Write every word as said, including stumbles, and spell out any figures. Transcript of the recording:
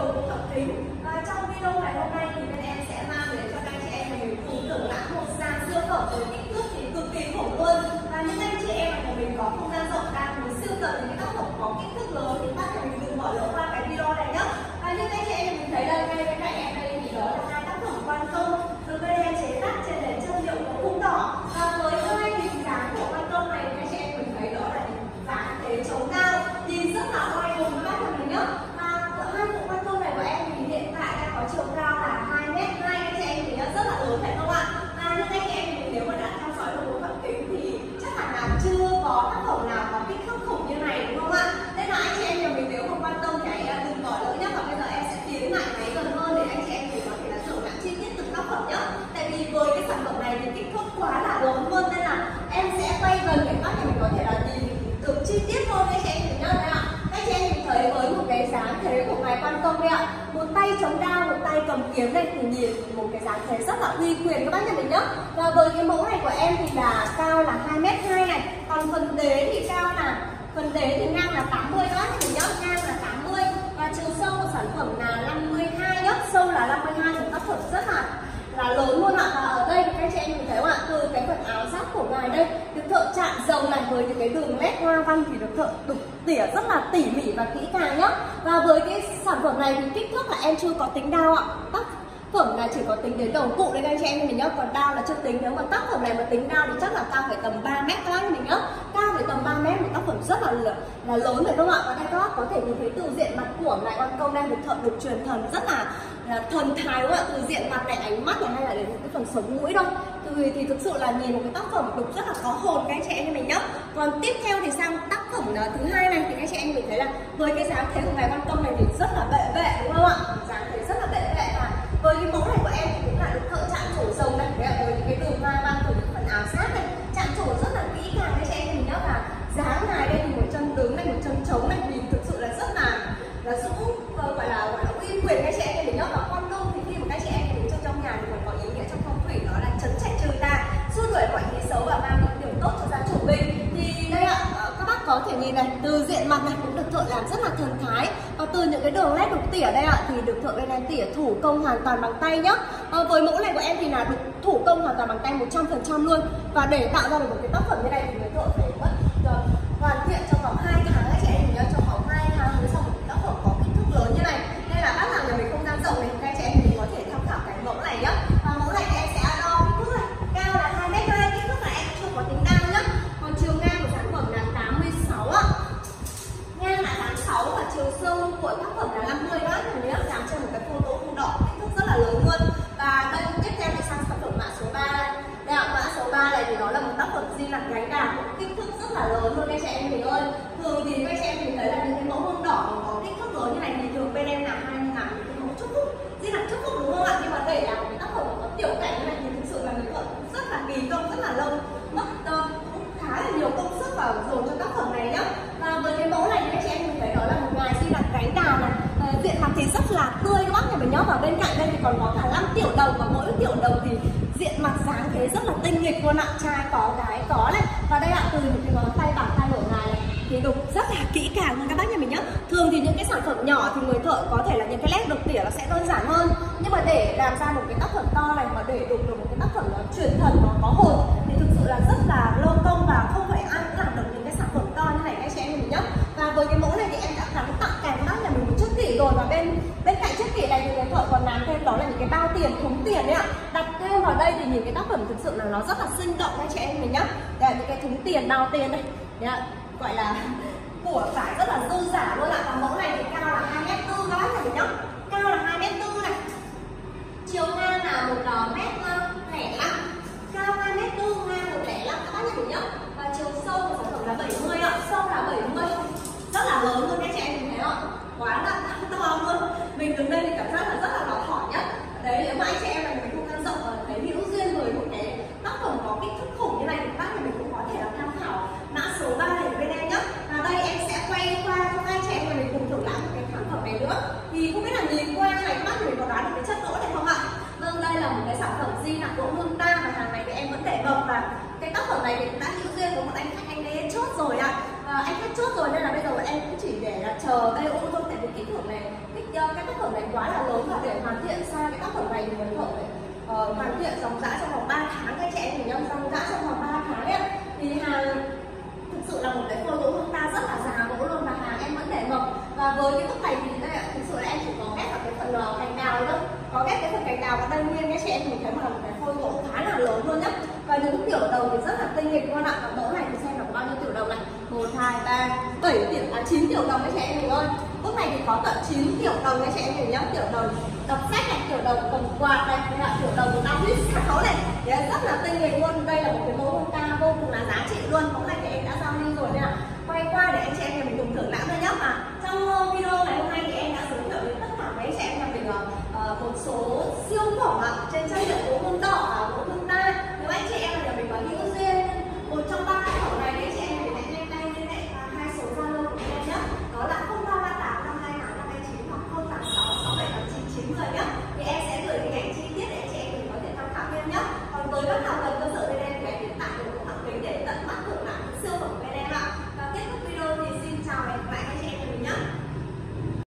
đồ gỗ hợp kính. Và trong video ngày hôm nay thì bên em sẽ mang đến cho các anh chị em của mình cùng thưởng lãm một dàn siêu phẩm với kích thước thì cực kỳ khủng luôn. Và những anh chị em của mình có không gian rộng đang muốn siêu tầm những tác phẩm có kích thước lớn thì bác mình đừng bỏ lỡ qua cái video này nhé. Và những anh chị em mình thấy đây ngay bên cạnh em đây thì đó là hai tác phẩm ban công được bên em chế tác trên nền chất liệu gỗ khung đỏ. Và với hai hình dáng của ban công này thì anh chị em mình thấy đó là dáng thế chống cao, nhìn rất là oai hùng các bạn mình nhé. Và hai bộ ban công này của em thì hiện tại đang có chiều cao là hai mét hai, anh chị em thì rất là lớn phải không ạ? Và những anh chị em mình nếu mà đã theo dõi đồ gỗ hợp kính thì chắc hẳn là chưa có tác phẩm nào có kích thước khủng như này đúng không ạ? Nên là anh chị em nhà mình nếu mà quan tâm thì đừng bỏ lỡ nhé. Và bây giờ em sẽ tiến lại máy gần hơn để anh chị em mình có thể là thưởng lãm chi tiết từng tác phẩm nhé. Tại vì với cái sản phẩm này thì kích thước quá là lớn luôn nên là em sẽ quay gần để các nhà mình có thể là nhìn được chi tiết hơn anh chị em mình nhé. Các chị em mình thấy với một cái dáng thế của ngài ban công đây ạ, một tay chống đao, một tay cầm kiếm đây thì nhìn một cái dáng thế rất là uy quyền các bác nhà mình nhé. Và với cái mẫu này của em thì là cao là hai mét hai này, còn phần đế thì cao là phần đế thì ngang là tám mươi các bác nhà mình nhé, ngang là tám mươi và chiều sâu của sản phẩm là năm mươi hai nhé, sâu là năm mươi hai, một tác phẩm rất là là lớn luôn ạ. Và ở đây các chị em mình thấy không ạ, từ cái phần áo giáp của ngài đây được thợ chạm dầu này với những cái đường nét hoa văn thì được thợ đục tỉa rất là tỉ mỉ và kỹ càng nhá. Và với cái sản phẩm này thì kích thước là em chưa có tính đao ạ, tác phẩm là chỉ có tính đến đầu cụ đây các anh chị em mình nhá, còn đao là chưa tính. Nếu mà tác phẩm này mà tính đao thì chắc là cao phải tầm ba mét các bác mình nhá, cao phải tầm ba mét, một tác phẩm rất là là lớn phải không ạ? Và đây các bác có thể nhìn thấy từ diện mặt của ngài ban công đang được thợ đục truyền thần rất là là thần thái đúng không ạ? Từ diện mặt này, ánh mắt này hay là đến những cái phần sống mũi đâu thì, thì thực sự là nhìn một cái tác phẩm đục rất là có hồn các anh chị em mình nhá. Còn tiếp theo thì sang tác phẩm thứ hai này thì các anh chị em mình thấy là với cái dáng thế của ngài ban công này thì rất là bệ vệ đúng không ạ? Dáng thế rất là bệ vệ và với cái mẫu này của em thì cũng là được thợ chạm trổ rồng này với những cái đường hoa văn của những phần áo sát này, chạm trổ rất là kỹ càng các chị em mình nhá. Và dáng ngài đây thì một chân đứng này, một chân trống này, nhìn thực sự là rất là là dũng gọi là gọi là uy quyền các chị em mình nhá. Và con đôn thì khi mà các chị em đứng trong trong nhà thì còn có ý nghĩa trong phong thủy đó là trấn trạch trừ tà, xua đuổi mọi khí xấu và mang những điều tốt cho gia chủ mình. Thì đây ạ, các bác có thể nhìn này, từ diện mặt này cũng được thợ làm rất là thần thái, và từ những cái đường nét đục tỉa đây ạ thì được thợ bên em tỉa thủ công hoàn toàn bằng tay nhá. À, với mẫu này của em thì là được thủ công hoàn toàn bằng tay một trăm phần trăm luôn. Và để tạo ra được một cái tác phẩm như này thì người thợ phải mất uh, hoàn thiện trong vòng hai tháng các chị em nhớ, trong vòng hai tháng mới xong một cái tác phẩm có kích thước lớn như này. Nên là bác nào nhà mình không gian rộng thì các chị em mình có thể tham khảo cái mẫu này nhá. Và mẫu này thì em sẽ đo kích thước này, cao là hai mét hai, kích thước này em chưa có tính đao nhá. Còn chiều ngang của sản phẩm là tám mươi sáu ạ, ngang là tám mươi sáu và chiều sâu của tác phẩm là năm mươi đó, thì nhớ dán trên một cái phô gỗ khung đỏ, kích thước rất là lớn luôn. Và đây tiếp theo thì sang sản phẩm mã số ba đây. Đây ạ, mã số ba này thì nó là một tác phẩm di lặc gánh đào, kích thước rất là lớn luôn các chị em mình ơi. Thường thì các chị em mình thấy là những cái mẫu hương đỏ có kích thước lớn như này thì thường bên em làm hay làm những cái mẫu trúc phúc, di lặc trúc phúc đúng không ạ? Nhưng mà để làm một tác phẩm có tiểu cảnh như này thì thực sự là người thợ cũng rất là kỳ công, rất là lâu, mất uh, cũng khá là nhiều công sức vào dồn cho tác phẩm này nhá. Và với cái mẫu này thì các chị em mình thấy đó là một ngài di lặc gánh đào này, uh, diện mặt thì rất là tươi các bác nhà mình nhá. Và bên cạnh đây thì còn có cả năm tiểu đồng, và mỗi tiểu đồng thì diện mặt dáng thế rất là tinh nghịch luôn ạ, trai có gái có này. Và đây ạ, từ những cái ngón tay bàn tay của ngài này thì đục rất là kỹ càng luôn các bác nhà mình nhá. Thường thì những cái sản phẩm nhỏ thì người thợ có thể là những cái nét đục tỉa nó sẽ đơn giản hơn, nhưng mà để làm ra một cái tác phẩm to này mà để đục được một cái tác phẩm nó truyền thần, nó có hồn thì thực sự là rất là lâu công và không phải ai cũng làm được những cái sản phẩm to như này các chị em mình nhá. Và với cái mẫu này thì em đã gắn tặng kèm bác nhà mình một chiếc kỷ rồi, và bên bên cạnh chiếc kỷ này thì người thợ còn làm thêm đó là những cái bao tiền, thúng tiền đấy ạ. Đặt thêm vào đây thì nhìn cái tác phẩm thực sự là nó rất là sinh động các chị em mình nhá. Đây là những cái thúng tiền, bao tiền đây, đấy ạ, gọi là của cải rất là dư giả luôn ạ. Và mẫu này thì cao là hai mét tư các bác nhà mình nhá, cao là hai mét tư này, chiều ngang là một mét lẻ năm, cao hai mét tư, ngang một lẻ năm các bác nhà mình nhá. Và chiều sâu của sản phẩm là bảy mươi ạ, sâu là bảy mươi, rất là lớn luôn các chị em mình thấy không? Quá là to luôn. Mình đứng đây thì cảm giác là rất là lọt thỏm nhá. Đấy, nếu mà anh chị em là mình không gian rộng và thấy hữu duyên với một cái tác phẩm có kích thước khủng như này thì bác nhà mình cũng có thể là tham khảo mã số ba này bên em nhá. Và đây em sẽ quay qua cho anh chị em và mình cùng thưởng lãm một cái sản phẩm này nữa. Thì không biết là nhìn qua này các bác mình có đoán được cái chất gỗ này không ạ? Vâng, đây là một cái sản phẩm di lặc gỗ hương ta, và hàng này thì em vẫn để bọc, và cái tác phẩm này thì cũng đã hữu duyên với một anh khách, anh ấy chốt rồi ạ. À, anh khách chốt rồi nên là bây giờ em cũng chỉ để là chờ bê u thôi, tại vì kích thước này, kích uh, cái tác phẩm này quá là lớn, và để hoàn thiện sang cái tác phẩm này thì mình phải uh, hoàn thiện dòng dã trong vòng ba tháng các chị em mình nhá, dòng dã trong vòng ba tháng ấy. Thì hàng thực sự là một cái phôi gỗ Honda rất là già gỗ luôn, và hàng em vẫn để mộc. Và với cái bức này thì đây ạ, thực sự là em chỉ có ghép vào cái phần uh, cành đào thôi, có ghép cái phần cành đào vào đây nguyên các chị em mình thấy mà là một cái phôi gỗ khá là lớn luôn nhá. Và những tiểu đầu thì rất là tinh nghịch luôn ạ. Và mẫu này thì xem là có bao nhiêu tiểu đầu này, một hai ba bảy tiểu à chín tiểu đầu các chị em mình ơi. Bức này thì có tận chín tiểu đầu các chị em mình nhá. Tiểu đầu đọc sách này, tiểu đầu cầm quạt này, là tiểu đầu đau huyết sát khấu này, đấy, rất là tinh nghịch luôn. Đây là một cái mẫu Honda vô cùng là giá trị luôn. Mẫu này thì em đã giao lưu rồi đấy ạ.